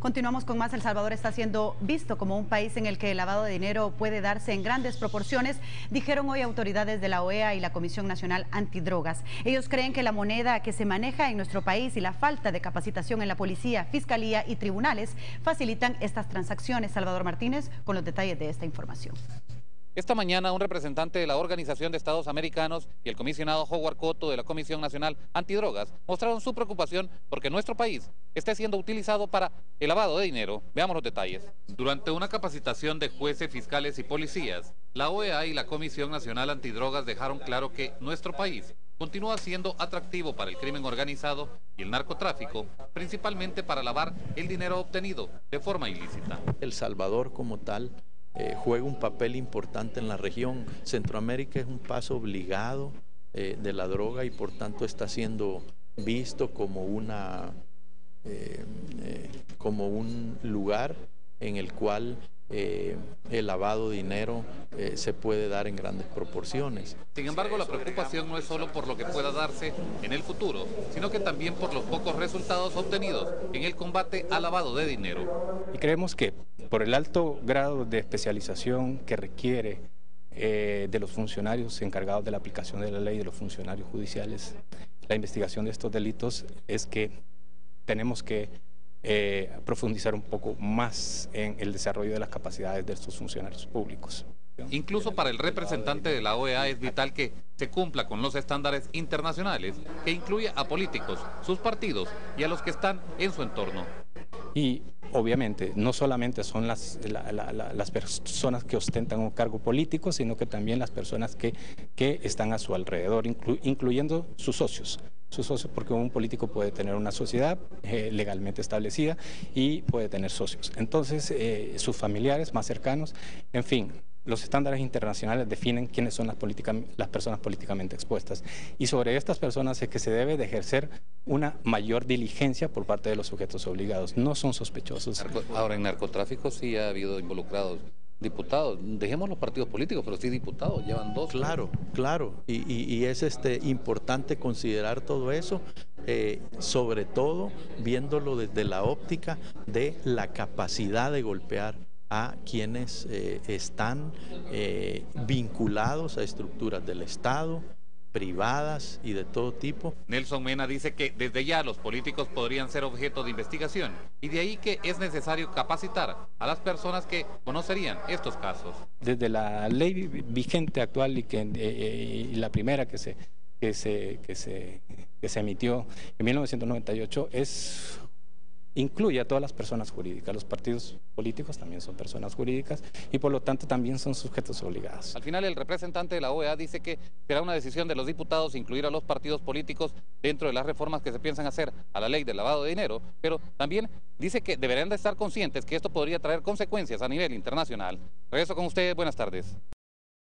Continuamos con más. El Salvador está siendo visto como un país en el que el lavado de dinero puede darse en grandes proporciones, dijeron hoy autoridades de la OEA y la Comisión Nacional Antidrogas. Ellos creen que la moneda que se maneja en nuestro país y la falta de capacitación en la policía, fiscalía y tribunales facilitan estas transacciones. Salvador Martínez con los detalles de esta información. Esta mañana un representante de la Organización de Estados Americanos y el comisionado Howard Cotto de la Comisión Nacional Antidrogas mostraron su preocupación porque nuestro país esté siendo utilizado para el lavado de dinero. Veamos los detalles. Durante una capacitación de jueces, fiscales y policías, la OEA y la Comisión Nacional Antidrogas dejaron claro que nuestro país continúa siendo atractivo para el crimen organizado y el narcotráfico, principalmente para lavar el dinero obtenido de forma ilícita. El Salvador como tal juega un papel importante en la región. Centroamérica es un paso obligado de la droga y por tanto está siendo visto como como un lugar en el cual el lavado de dinero se puede dar en grandes proporciones. Sin embargo, la preocupación no es solo por lo que pueda darse en el futuro, sino que también por los pocos resultados obtenidos en el combate al lavado de dinero. Y creemos que por el alto grado de especialización que requiere de los funcionarios encargados de la aplicación de la ley, de los funcionarios judiciales, la investigación de estos delitos, es que tenemos que profundizar un poco más en el desarrollo de las capacidades de estos funcionarios públicos. Incluso para el representante de la OEA es vital que se cumpla con los estándares internacionales, que incluya a políticos, sus partidos y a los que están en su entorno. Y obviamente no solamente son las personas que ostentan un cargo político, sino que también las personas que están a su alrededor, incluyendo sus socios, porque un político puede tener una sociedad legalmente establecida y puede tener socios. Entonces, sus familiares más cercanos, en fin. Los estándares internacionales definen quiénes son las personas políticamente expuestas y sobre estas personas es que se debe de ejercer una mayor diligencia por parte de los sujetos obligados. No son sospechosos. Ahora, en narcotráfico sí ha habido involucrados diputados. Dejemos los partidos políticos, pero sí diputados, llevan dos. Claro, claro. Y es importante considerar todo eso, sobre todo viéndolo desde la óptica de la capacidad de golpear a quienes están vinculados a estructuras del Estado, privadas y de todo tipo. Nelson Mena dice que desde ya los políticos podrían ser objeto de investigación y de ahí que es necesario capacitar a las personas que conocerían estos casos. Desde la ley vigente actual y la primera que se emitió en 1998 incluye a todas las personas jurídicas. Los partidos políticos también son personas jurídicas y por lo tanto también son sujetos obligados. Al final el representante de la OEA dice que será una decisión de los diputados incluir a los partidos políticos dentro de las reformas que se piensan hacer a la ley del lavado de dinero, pero también dice que deberán de estar conscientes que esto podría traer consecuencias a nivel internacional. Regreso con ustedes, buenas tardes.